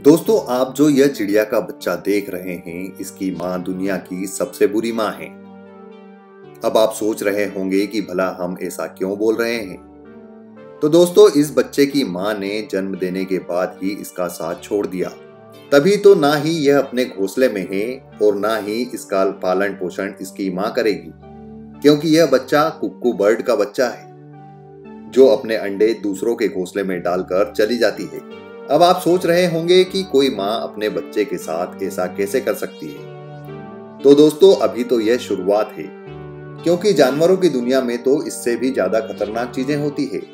दोस्तों, आप जो यह चिड़िया का बच्चा देख रहे हैं, इसकी माँ दुनिया की सबसे बुरी माँ है। अब आप सोच रहे होंगे कि भला हम ऐसा क्यों बोल रहे हैं। तो दोस्तों, इस बच्चे की माँ ने जन्म देने के बाद ही इसका साथ छोड़ दिया। तभी तो ना ही यह अपने घोंसले में है और ना ही इसका पालन पोषण इसकी माँ करेगी, क्योंकि यह बच्चा कुक्कू बर्ड का बच्चा है जो अपने अंडे दूसरों के घोंसले में डालकर चली जाती है। अब आप सोच रहे होंगे कि कोई माँ अपने बच्चे के साथ ऐसा कैसे कर सकती है। तो दोस्तों, अभी तो यह शुरुआत है, क्योंकि जानवरों की दुनिया में तो इससे भी ज्यादा खतरनाक चीजें होती है।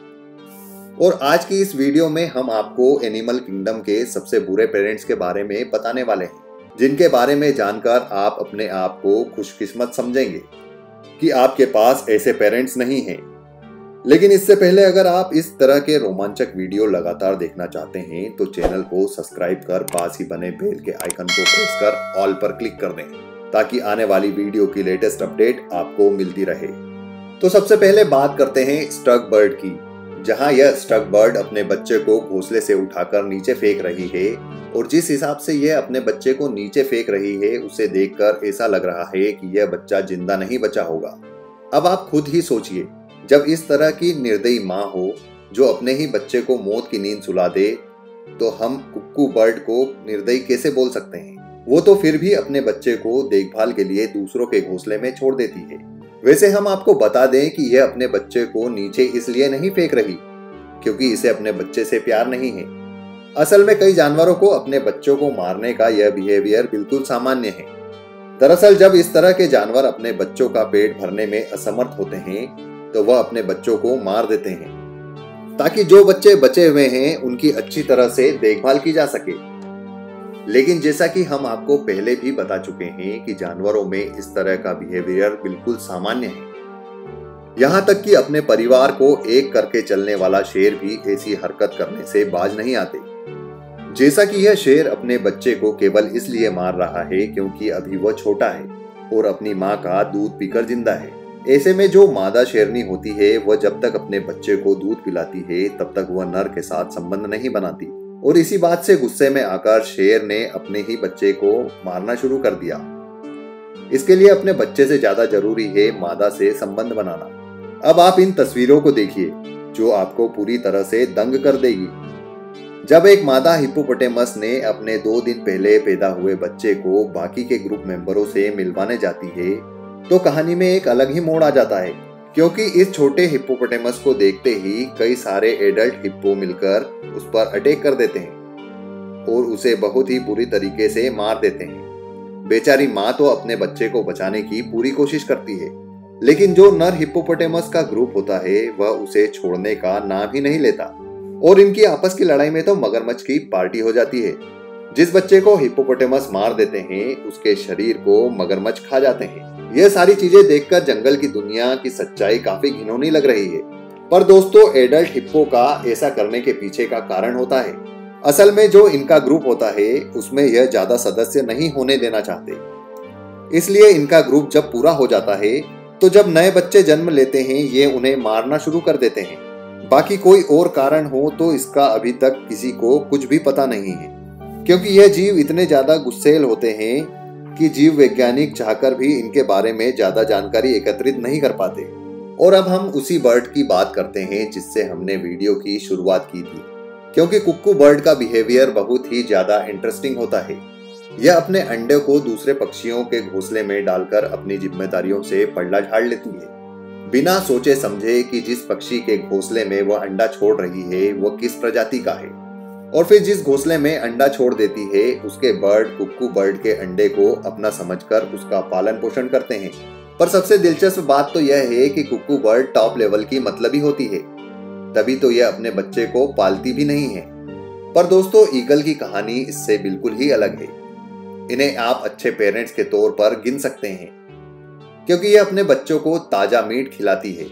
और आज की इस वीडियो में हम आपको एनिमल किंगडम के सबसे बुरे पेरेंट्स के बारे में बताने वाले हैं, जिनके बारे में जानकर आप अपने आप को खुशकिस्मत समझेंगे कि आपके पास ऐसे पेरेंट्स नहीं हैं। लेकिन इससे पहले अगर आप इस तरह के रोमांचक वीडियो लगातार देखना चाहते हैं तो चैनल को सब्सक्राइब कर पास ही बने बेल के आइकन को प्रेस कर ऑल पर क्लिक कर दें, ताकि आने वाली वीडियो की लेटेस्ट अपडेट आपको मिलती रहे। तो सबसे पहले बात करते हैं स्टग बर्ड की, जहां यह स्टग बर्ड अपने बच्चे को घोंसले से उठाकर नीचे फेंक रही है। और जिस हिसाब से यह अपने बच्चे को नीचे फेंक रही है, उसे देखकर ऐसा लग रहा है कि यह बच्चा जिंदा नहीं बचा होगा। अब आप खुद ही सोचिए, जब इस तरह की निर्दयी माँ हो जो अपने ही बच्चे को मौत की नींद सुला दे, तो हम कुक्कू बर्ड को निर्दयी कैसे बोल सकते हैं। वो तो फिर भी अपने बच्चे को देखभाल के लिए दूसरों के घोंसले में छोड़ देती है। वैसे हम आपको बता दें कि यह अपने बच्चे को नीचे इसलिए नहीं फेंक रही क्योंकि इसे अपने बच्चे से प्यार नहीं है। असल में कई जानवरों को अपने बच्चों को मारने का यह बिहेवियर बिल्कुल सामान्य है। दरअसल जब इस तरह के जानवर अपने बच्चों का पेट भरने में असमर्थ होते हैं तो वह अपने बच्चों को मार देते हैं, ताकि जो बच्चे बचे हुए हैं उनकी अच्छी तरह से देखभाल की जा सके। लेकिन जैसा कि हम आपको पहले भी बता चुके हैं कि जानवरों में इस तरह का बिहेवियर बिल्कुल सामान्य है। यहां तक कि अपने परिवार को एक करके चलने वाला शेर भी ऐसी हरकत करने से बाज नहीं आते। जैसा कि यह शेर अपने बच्चे को केवल इसलिए मार रहा है क्योंकि अभी वह छोटा है और अपनी माँ का दूध पीकर जिंदा है। ऐसे में जो मादा शेरनी होती है, वह जब तक अपने बच्चे को दूध पिलाती है तब तक वह नर के साथ संबंध नहीं बनाती। और इसी बात से गुस्से में आकर शेर ने अपने ही बच्चे को मारना शुरू कर दिया। इसके लिए अपने बच्चे से ज्यादा जरूरी है मादा से संबंध बनाना। अब आप इन तस्वीरों को देखिए जो आपको पूरी तरह से दंग कर देगी। जब एक मादा हिप्पोपोटेमस ने अपने 2 दिन पहले पैदा हुए बच्चे को बाकी के ग्रुप मेंबरों से मिलवाने जाती है तो कहानी में एक अलग ही मोड़ आ जाता है, क्योंकि इस छोटे हिप्पोपोटेमस को देखते ही कई सारे एडल्ट हिप्पो मिलकर उस पर अटैक कर देते हैं और उसे बहुत ही बुरी तरीके से मार देते हैं। बेचारी माँ तो अपने बच्चे को बचाने की पूरी कोशिश करती है, लेकिन जो नर हिप्पोपोटेमस का ग्रुप होता है वह उसे छोड़ने का नाम ही नहीं लेता और इनकी आपस की लड़ाई में तो मगरमच्छ की पार्टी हो जाती है। जिस बच्चे को हिप्पोपोटेमस मार देते हैं उसके शरीर को मगरमच्छ खा जाते हैं। यह सारी चीजें देखकर जंगल की दुनिया की सच्चाई काफी घिनौनी लग रही है। पर दोस्तों, एडल्ट हिप्पो का ऐसा करने के पीछे का कारण होता है। असल में जो इनका ग्रुप होता है उसमें यह ज्यादा सदस्य नहीं होने देना चाहते। इसलिए इनका ग्रुप जब पूरा हो जाता है तो जब नए बच्चे जन्म लेते हैं ये उन्हें मारना शुरू कर देते हैं। बाकी कोई और कारण हो तो इसका अभी तक किसी को कुछ भी पता नहीं है, क्योंकि यह जीव इतने ज्यादा गुस्सैल होते हैं कि जीव वैज्ञानिक चाहकर भी इनके बारे में ज्यादा जानकारी एकत्रित नहीं कर पाते। और अब हम उसी बर्ड की बात करते हैं जिससे हमने वीडियो की शुरुआत की थी, क्योंकि कुक्कू बर्ड का बिहेवियर बहुत ही ज्यादा इंटरेस्टिंग होता है। यह अपने अंडे को दूसरे पक्षियों के घोंसले में डालकर अपनी जिम्मेदारियों से पलड़ा झाड़ लेती है, बिना सोचे समझे कि जिस पक्षी के घोंसले में वह अंडा छोड़ रही है वह किस प्रजाति का है। और फिर जिस घोंसले में अंडा छोड़ देती है उसके बर्ड कुक्कू बर्ड के अंडे को अपना समझकर उसका पालन पोषण करते हैं। पर सबसे दिलचस्प बात तो यह है कि कुक्कू बर्ड टॉप लेवल की मतलबी होती है, तभी तो यह अपने बच्चे को पालती भी नहीं है। पर दोस्तों, ईगल की कहानी इससे बिल्कुल ही अलग है। इन्हें आप अच्छे पेरेंट्स के तौर पर गिन सकते हैं, क्योंकि यह अपने बच्चों को ताजा मीट खिलाती है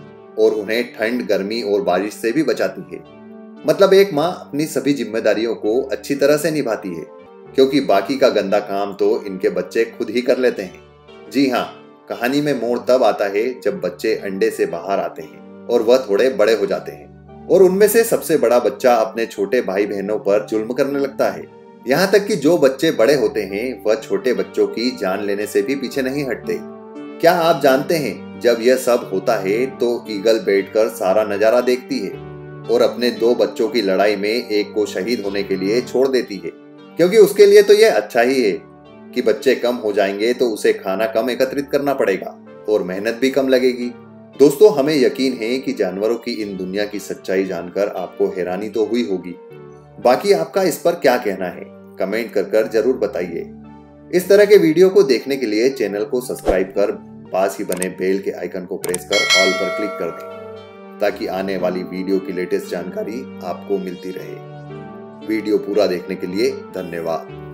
और उन्हें ठंड, गर्मी और बारिश से भी बचाती है। मतलब एक माँ अपनी सभी जिम्मेदारियों को अच्छी तरह से निभाती है, क्योंकि बाकी का गंदा काम तो इनके बच्चे खुद ही कर लेते हैं। जी हाँ, कहानी में मोड़ तब आता है जब बच्चे अंडे से बाहर आते हैं और वह थोड़े बड़े हो जाते हैं और उनमें से सबसे बड़ा बच्चा अपने छोटे भाई बहनों पर जुल्म करने लगता है। यहाँ तक कि जो बच्चे बड़े होते हैं वह छोटे बच्चों की जान लेने से भी पीछे नहीं हटते। क्या आप जानते हैं, जब यह सब होता है तो ईगल बैठकर सारा नजारा देखती है और अपने 2 बच्चों की लड़ाई में एक को शहीद होने के लिए छोड़ देती है, क्योंकि उसके लिए तो यह अच्छा ही है कि बच्चे कम हो जाएंगे तो उसे खाना कम एकत्रित करना पड़ेगा और मेहनत भी कम लगेगी। दोस्तों, हमें यकीन है कि जानवरों की इन दुनिया की सच्चाई जानकर आपको हैरानी तो हुई होगी। बाकी आपका इस पर क्या कहना है, कमेंट कर जरूर बताइए। इस तरह के वीडियो को देखने के लिए चैनल को सब्सक्राइब कर पास ही बने बेल के आइकन को प्रेस कर ऑल पर क्लिक कर दें, ताकि आने वाली वीडियो की लेटेस्ट जानकारी आपको मिलती रहे। वीडियो पूरा देखने के लिए धन्यवाद।